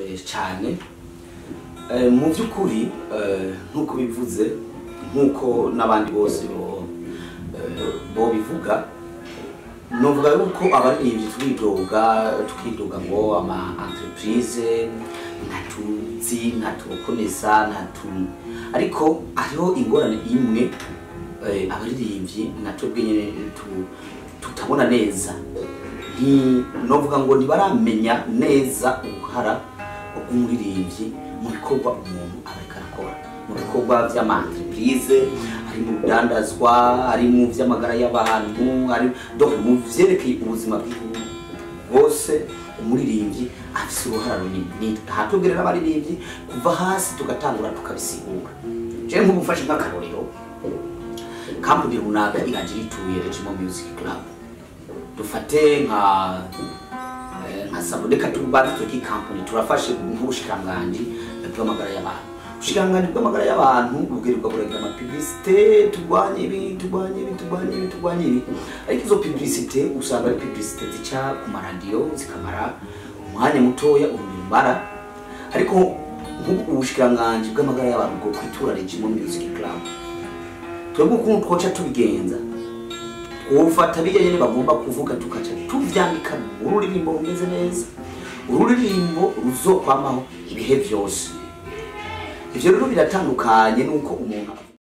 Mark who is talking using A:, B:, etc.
A: cyane mu by'ukuri nkuko bivuze nkuko nabandi bose bo bivuga novuga yuko abaririmbyi tukidoga ngo ama entreprise natukonesa ariko ariho ingorane imwe abaririmbyi natubwenye tutabona neza novuga ngo ntibaramenya neza ubuhara bw'umuririmbyi mu bikorwa umuntu ariko arakora mu bikorwa by'ama-entreprise ari mu rudandazwa ari mu by'amagara y'abantu ari mu vyerekeye ubuzima bw'igihugu bwose umuririmbyi afise uruhara runini hatubwirira abaririmbyi kuva hasi tugatangura tukabisigura je nk'ubufashe nk'akarorero kampuni runaka iragira ituye Regimo Music Club dufate nka saboneka tubaza tuki company turafashe nk'ubushikanganje bw'amagara y'abantu ubushikanganje bw'amagara y'abantu bubwirirwa buragira ama publicité turwanye ibi ariko izo publicité usanga ari publicité zica ku maradiyo zikamara umwanya mutoya umara ariko nk'ubushikanganje bw'amagara y'abantu bwo kwitura Regimo Music Club twebwe ukuntu twoca tubigenza ufata bijya nyene bagomba kuvuga tukaca tuvyandika ururirimbo rumeze neza ururirimbo ruzokwamaho ibihe byose ivyo rero biratandukanye nuko umuntu